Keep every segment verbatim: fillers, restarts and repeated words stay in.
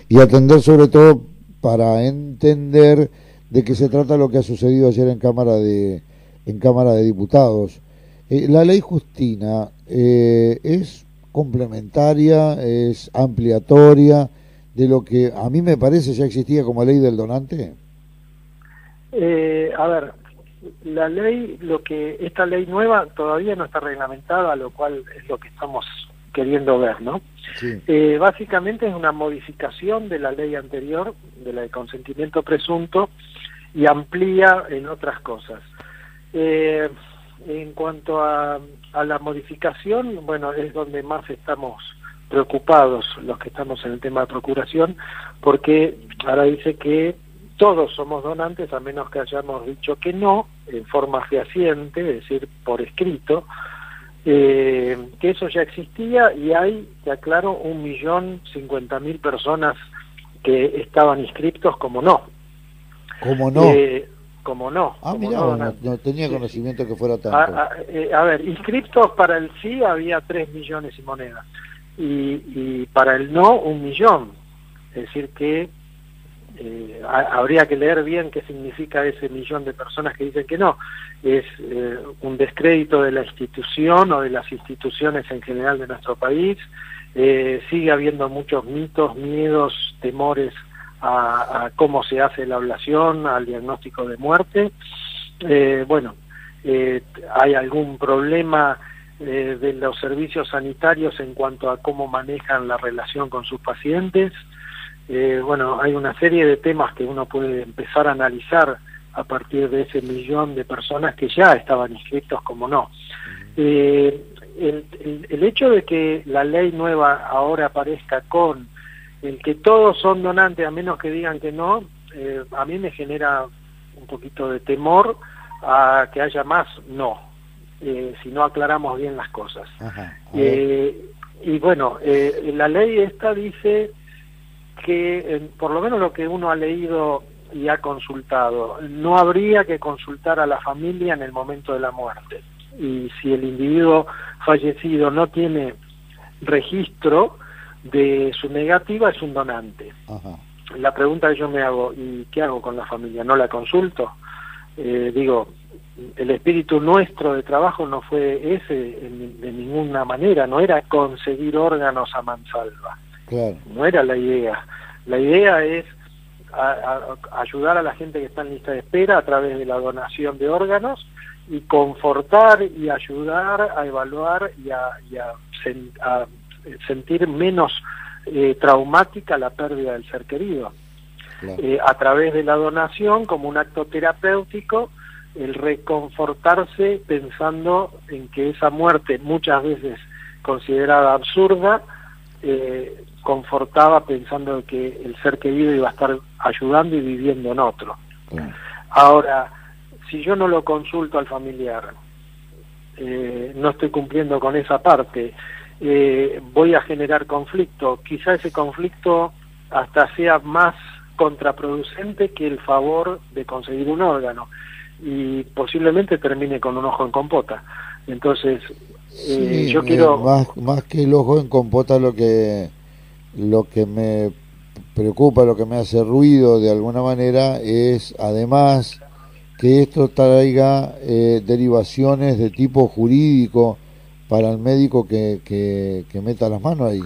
y atender sobre todo para entender de qué se trata lo que ha sucedido ayer en Cámara de, en Cámara de Diputados. Eh, la ley Justina eh, es complementaria, es ampliatoria de lo que a mí me parece ya existía como ley del donante. Eh, a ver, la ley, lo que esta ley nueva todavía no está reglamentada, lo cual es lo que estamos queriendo ver, ¿no? Sí. Eh, básicamente es una modificación de la ley anterior, de la de consentimiento presunto, y amplía en otras cosas. Eh, en cuanto a, a la modificación, bueno, es donde más estamos preocupados los que estamos en el tema de procuración, porque ahora dice que todos somos donantes a menos que hayamos dicho que no, en forma fehaciente, es decir, por escrito, eh, que eso ya existía y hay, te aclaro, un millón cincuenta mil personas que estaban inscriptos como no. ¿Cómo no? Eh, como no. Ah, como mira, no, no, no tenía sí, conocimiento que fuera tanto. A, a, eh, a ver, inscriptos para el sí había tres millones y moneda, y, y para el no un millón, es decir que eh, a, habría que leer bien qué significa ese millón de personas que dicen que no. Es eh, un descrédito de la institución o de las instituciones en general de nuestro país. Eh, sigue habiendo muchos mitos, miedos, temores a, a cómo se hace la ablación, al diagnóstico de muerte. Eh, bueno, eh, hay algún problema eh, de los servicios sanitarios en cuanto a cómo manejan la relación con sus pacientes. Eh, bueno, hay una serie de temas que uno puede empezar a analizar a partir de ese millón de personas que ya estaban inscritos como no. Eh, el, el, el hecho de que la ley nueva ahora aparezca con el que todos son donantes a menos que digan que no, eh, a mí me genera un poquito de temor a que haya más no, eh, si no aclaramos bien las cosas. Ajá, eh, y bueno, eh, la ley esta dice que, eh, por lo menos lo que uno ha leído y ha consultado, no habría que consultar a la familia en el momento de la muerte. Y si el individuo fallecido no tiene registro de su negativa, es un donante. ajá. La pregunta que yo me hago, ¿y qué hago con la familia? ¿No la consulto? Eh, digo, el espíritu nuestro de trabajo no fue ese en, de ninguna manera, no era conseguir órganos a mansalva. Claro. No era la idea. La idea es a, a, ayudar a la gente que está en lista de espera a través de la donación de órganos y confortar y ayudar a evaluar y a, y a, sen, a sentir menos eh, traumática la pérdida del ser querido. Claro. Eh, a través de la donación, como un acto terapéutico, el reconfortarse pensando en que esa muerte, muchas veces considerada absurda, eh, confortaba pensando que el ser querido iba a estar ayudando y viviendo en otro. Claro. Ahora, si yo no lo consulto al familiar, eh, no estoy cumpliendo con esa parte, eh, voy a generar conflicto. Quizá ese conflicto hasta sea más contraproducente que el favor de conseguir un órgano y posiblemente termine con un ojo en compota. Entonces, eh, sí, yo quiero... Más, más que el ojo en compota, lo que, lo que me preocupa, lo que me hace ruido de alguna manera es además que esto traiga eh, derivaciones de tipo jurídico para el médico que, que, que meta las manos ahí.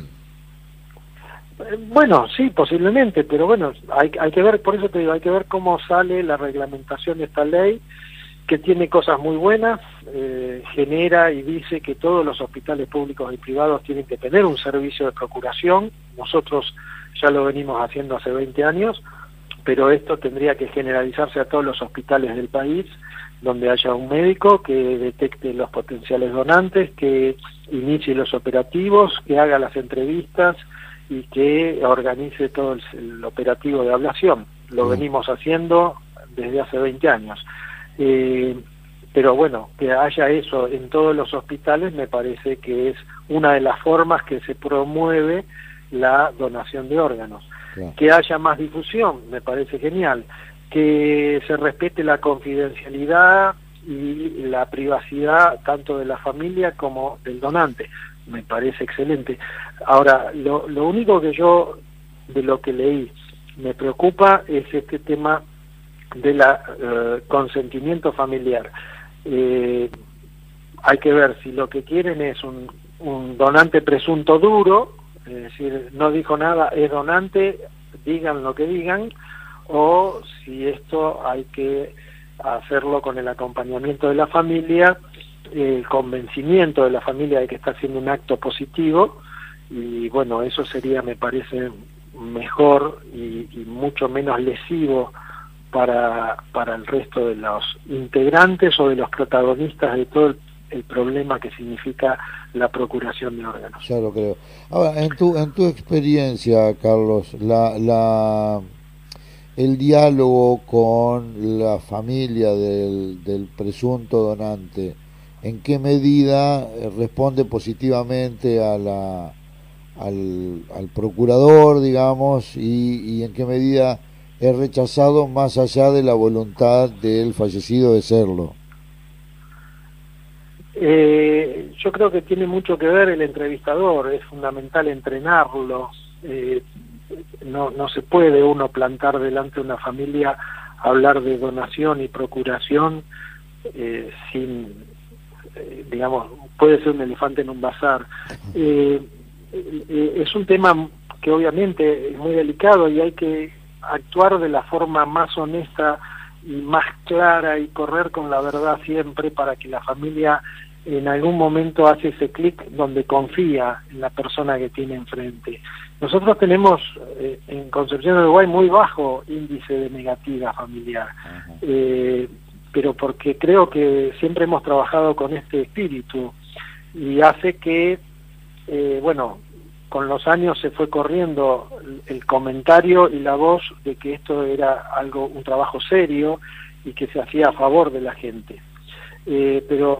Bueno, sí, posiblemente, pero bueno, hay, hay que ver, por eso te digo, hay que ver cómo sale la reglamentación de esta ley, que tiene cosas muy buenas, eh, genera y dice que todos los hospitales públicos y privados tienen que tener un servicio de procuración. Nosotros ya lo venimos haciendo hace veinte años, pero esto tendría que generalizarse a todos los hospitales del país, donde haya un médico que detecte los potenciales donantes, que inicie los operativos, que haga las entrevistas y que organice todo el, el operativo de ablación. Lo venimos haciendo desde hace veinte años. Eh, pero bueno, que haya eso en todos los hospitales me parece que es una de las formas que se promueve la donación de órganos. Claro. Que haya más difusión, me parece genial. Que se respete la confidencialidad y la privacidad tanto de la familia como del donante, me parece excelente. Ahora, lo, lo único que yo de lo que leí. Me preocupa es este tema de la eh, consentimiento familiar. Eh, hay que ver si lo que quieren es un, un donante presunto duro, es decir, no dijo nada, es donante, digan lo que digan, o si esto hay que hacerlo con el acompañamiento de la familia, el convencimiento de la familia de que está haciendo un acto positivo, y bueno, eso sería, me parece, mejor y, y mucho menos lesivo para, para el resto de los integrantes o de los protagonistas de todo el, el problema que significa la procuración de órganos. Ya lo creo. Ahora, en tu, en tu experiencia, Carlos, la, la, el diálogo con la familia del, del presunto donante, ¿en qué medida responde positivamente a la, al, al procurador, digamos, y, y en qué medida es rechazado más allá de la voluntad del fallecido de serlo? Eh, yo creo que tiene mucho que ver el entrevistador, es fundamental entrenarlo. Eh, no, no se puede uno plantar delante de una familia, hablar de donación y procuración eh, sin, eh, digamos, puede ser un elefante en un bazar. Eh, eh, es un tema que obviamente es muy delicado y hay que actuar de la forma más honesta y más clara y correr con la verdad siempre para que la familia en algún momento hace ese clic donde confía en la persona que tiene enfrente. Nosotros tenemos eh, en Concepción de Uruguay muy bajo índice de negativa familiar, eh, pero porque creo que siempre hemos trabajado con este espíritu y hace que, eh, bueno, con los años se fue corriendo el comentario y la voz de que esto era algo, un trabajo serio y que se hacía a favor de la gente. Eh, pero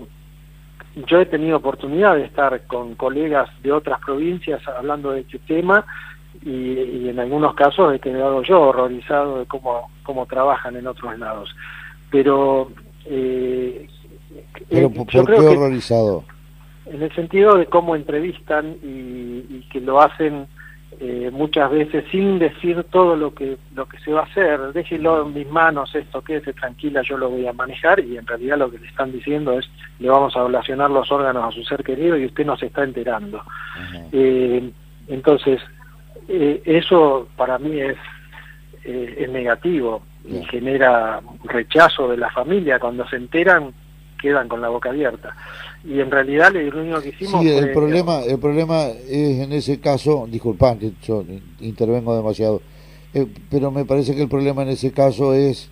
yo he tenido oportunidad de estar con colegas de otras provincias hablando de este tema y, y en algunos casos he quedado yo horrorizado de cómo, cómo trabajan en otros lados. Pero, eh, ¿Pero eh, por yo qué creo que horrorizado? en el sentido de cómo entrevistan y, y que lo hacen eh, muchas veces sin decir todo lo que lo que se va a hacer, déjelo en mis manos esto, quédese tranquila, yo lo voy a manejar, y en realidad lo que le están diciendo es le vamos a ablacionar los órganos a su ser querido y usted no se está enterando. Uh-huh. eh, entonces eh, eso para mí es, eh, es negativo y yeah. genera rechazo de la familia. Cuando se enteran quedan con la boca abierta. Y en realidad lo único que hicimos sí, fue... el problema, el problema es en ese caso, disculpad que yo intervengo demasiado, eh, pero me parece que el problema en ese caso es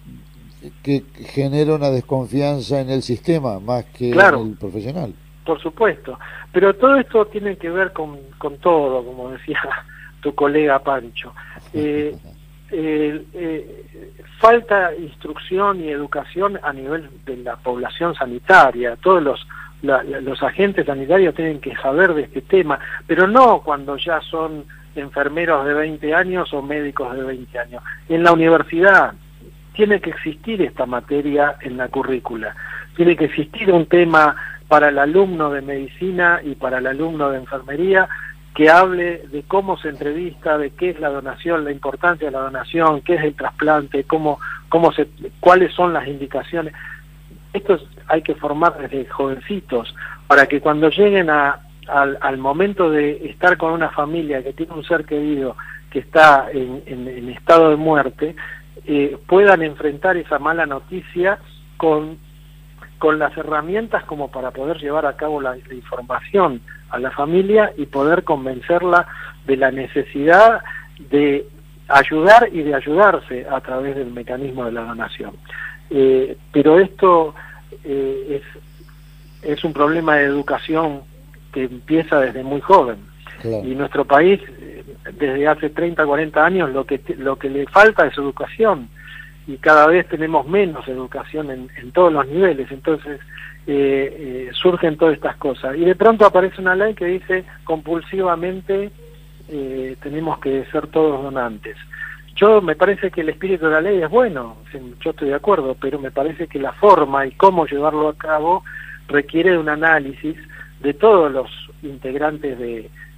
que genera una desconfianza en el sistema más que claro, en el profesional. Por supuesto, pero todo esto tiene que ver con, con todo, como decía tu colega Pancho. Eh, Eh, eh, falta instrucción y educación a nivel de la población sanitaria. Todos los, la, los agentes sanitarios tienen que saber de este tema, pero no cuando ya son enfermeros de veinte años o médicos de veinte años. En la universidad tiene que existir esta materia en la currícula, tiene que existir un tema para el alumno de medicina y para el alumno de enfermería que hable de cómo se entrevista, de qué es la donación, la importancia de la donación, qué es el trasplante, cómo, cómo se, cuáles son las indicaciones. Esto es, hay que formar desde jovencitos, para que cuando lleguen a, al, al momento de estar con una familia que tiene un ser querido que está en, en, en estado de muerte, eh, puedan enfrentar esa mala noticia con, con las herramientas como para poder llevar a cabo la, la información a la familia y poder convencerla de la necesidad de ayudar y de ayudarse a través del mecanismo de la donación. Eh, pero esto eh, es, es un problema de educación que empieza desde muy joven. Claro. Y nuestro país, desde hace treinta, cuarenta años, lo que, lo que le falta es educación, y cada vez tenemos menos educación en, en todos los niveles. Entonces eh, eh, surgen todas estas cosas, y de pronto aparece una ley que dice compulsivamente eh, tenemos que ser todos donantes. Yo me parece que el espíritu de la ley es bueno, yo estoy de acuerdo, pero me parece que la forma y cómo llevarlo a cabo requiere de un análisis de todos los integrantes de,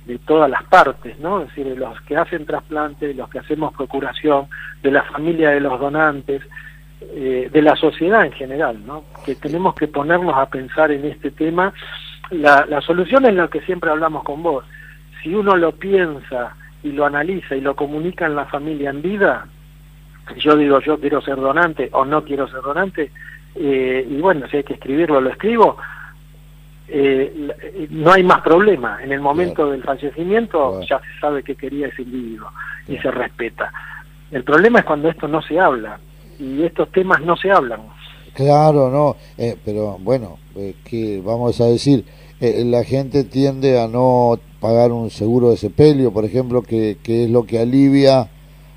de todas las partes, ¿no? Es decir, de los que hacen trasplante, de los que hacemos procuración, de la familia de los donantes, eh, de la sociedad en general, ¿no? Que tenemos que ponernos a pensar en este tema. La, la solución es lo que siempre hablamos con vos. Si uno lo piensa y lo analiza y lo comunica en la familia en vida, yo digo yo quiero ser donante o no quiero ser donante, eh, y bueno, si hay que escribirlo, lo escribo, eh, no hay más problema. En el momento claro. del fallecimiento claro. ya se sabe qué quería ese individuo y se respeta. El problema es cuando esto no se habla, y estos temas no se hablan. Claro, no, eh, pero bueno, eh, que vamos a decir, eh, la gente tiende a no pagar un seguro de sepelio, por ejemplo, que, que es lo que alivia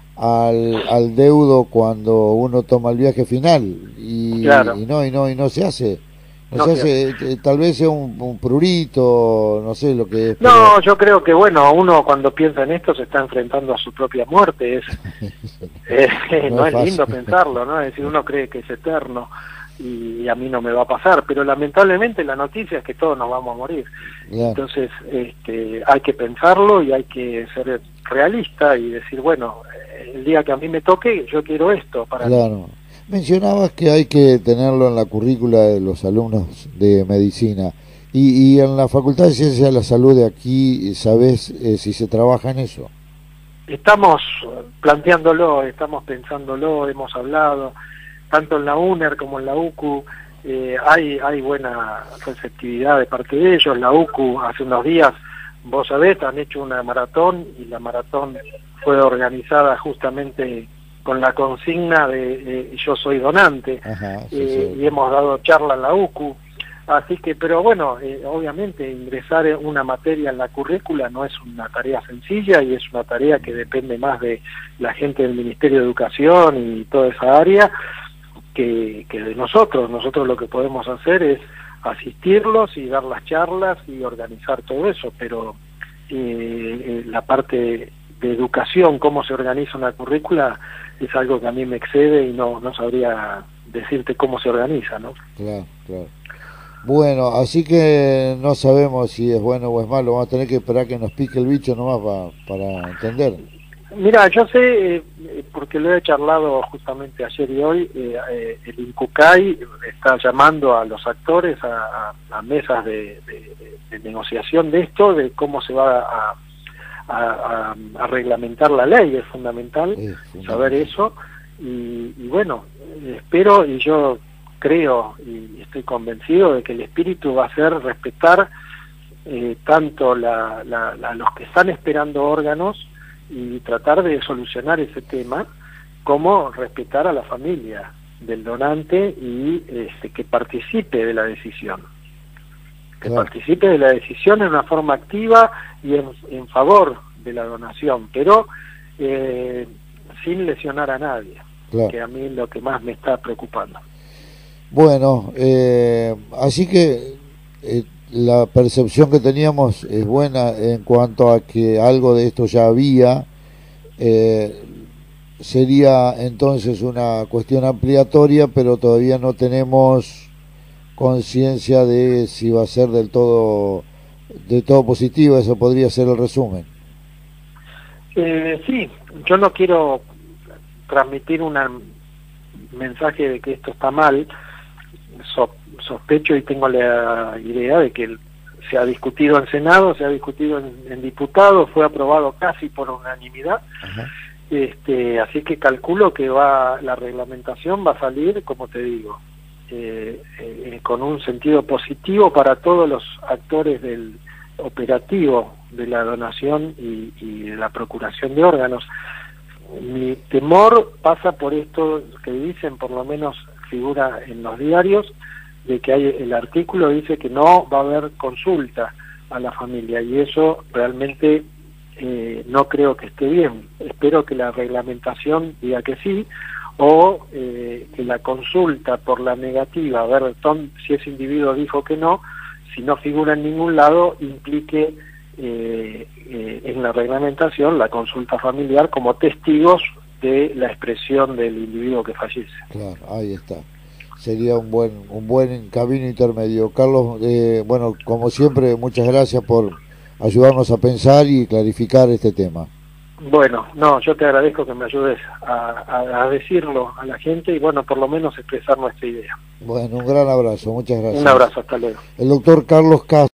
al, al deudo cuando uno toma el viaje final, y, claro. y no y no y no se hace. No, no se hace, eh, tal vez sea un, un prurito, no sé lo que es. No, pero... yo creo que bueno, uno cuando piensa en esto se está enfrentando a su propia muerte, es, eh, no, no es, es lindo pensarlo, ¿no? Es decir, uno cree que es eterno y a mí no me va a pasar, pero lamentablemente la noticia es que todos nos vamos a morir. Claro. Entonces, este, hay que pensarlo y hay que ser realista y decir, bueno, el día que a mí me toque, yo quiero esto para claro. mí. Mencionabas que hay que tenerlo en la currícula de los alumnos de medicina y, y en la Facultad de Ciencias de la Salud de aquí, ¿sabés eh, si se trabaja en eso? Estamos planteándolo, estamos pensándolo, hemos hablado, tanto en la UNER como en la U C U, eh, hay, hay buena receptividad de parte de ellos. La U C U hace unos días, vos sabés, han hecho una maratón y la maratón fue organizada justamente con la consigna de eh, yo soy donante. Ajá, sí, eh, sí. Y hemos dado charla en la U C U, así que, pero bueno, eh, obviamente ingresar en una materia en la currícula no es una tarea sencilla y es una tarea que depende más de la gente del Ministerio de Educación y toda esa área que, que de nosotros. Nosotros lo que podemos hacer es asistirlos y dar las charlas y organizar todo eso, pero eh, eh, la parte de educación, cómo se organiza una currícula, es algo que a mí me excede y no, no sabría decirte cómo se organiza, ¿no? Claro, claro. Bueno, así que no sabemos si es bueno o es malo, vamos a tener que esperar que nos pique el bicho nomás pa, para entender. Mira, yo sé, eh, porque lo he charlado justamente ayer y hoy, eh, eh, el INCUCAI está llamando a los actores a, a, a mesas de, de, de negociación de esto, de cómo se va a A, a, a reglamentar la ley. Es fundamental sí, saber eso y, y bueno, espero y yo creo y estoy convencido de que el espíritu va a ser respetar eh, tanto la, la, la, los que están esperando órganos y tratar de solucionar ese tema, como respetar a la familia del donante y este, que participe de la decisión. que claro. participe de la decisión en una forma activa y en, en favor de la donación, pero eh, sin lesionar a nadie, claro. que a mí es lo que más me está preocupando. Bueno, eh, así que eh, la percepción que teníamos es buena en cuanto a que algo de esto ya había, eh, sería entonces una cuestión ampliatoria, pero todavía no tenemos conciencia de si va a ser del todo de todo positivo. Eso podría ser el resumen. Eh, sí, yo no quiero transmitir un mensaje de que esto está mal. So, sospecho y tengo la idea de que se ha discutido en Senado, se ha discutido en, en diputados, fue aprobado casi por unanimidad. Ajá. Este, así que calculo que va la reglamentación va a salir, como te digo, Eh, eh, con un sentido positivo para todos los actores del operativo de la donación y, y de la procuración de órganos. Mi temor pasa por esto que dicen, por lo menos figura en los diarios, de que hay, el artículo dice que no va a haber consulta a la familia, y eso realmente eh, no creo que esté bien. Espero que la reglamentación diga que sí, o eh, que la consulta por la negativa, a ver ton, si ese individuo dijo que no, si no figura en ningún lado, implique eh, eh, en la reglamentación la consulta familiar como testigos de la expresión del individuo que fallece. Claro, ahí está. Sería un buen un buen camino intermedio. Carlos, eh, bueno, como siempre, muchas gracias por ayudarnos a pensar y clarificar este tema. Bueno, no, yo te agradezco que me ayudes a, a, a decirlo a la gente y bueno, por lo menos expresar nuestra idea. Bueno, un gran abrazo, muchas gracias. Un abrazo, hasta luego. El doctor Carlos Castro.